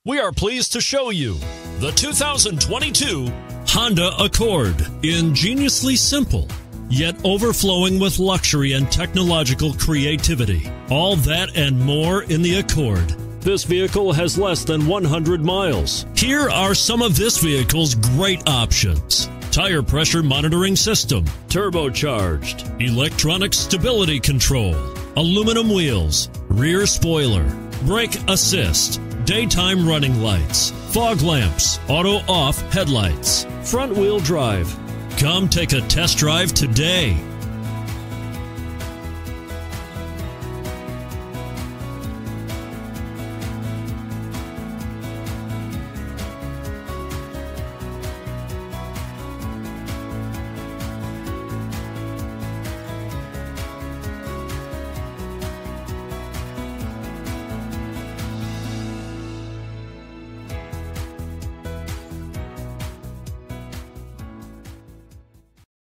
We are pleased to show you the 2022 Honda Accord. Ingeniously simple, yet overflowing with luxury and technological creativity. All that and more in the Accord. This vehicle has less than 100 miles. Here are some of this vehicle's great options: tire pressure monitoring system, turbocharged, electronic stability control, aluminum wheels, rear spoiler, brake assist, daytime running lights, fog lamps, auto-off headlights, front-wheel drive. Come take a test drive today.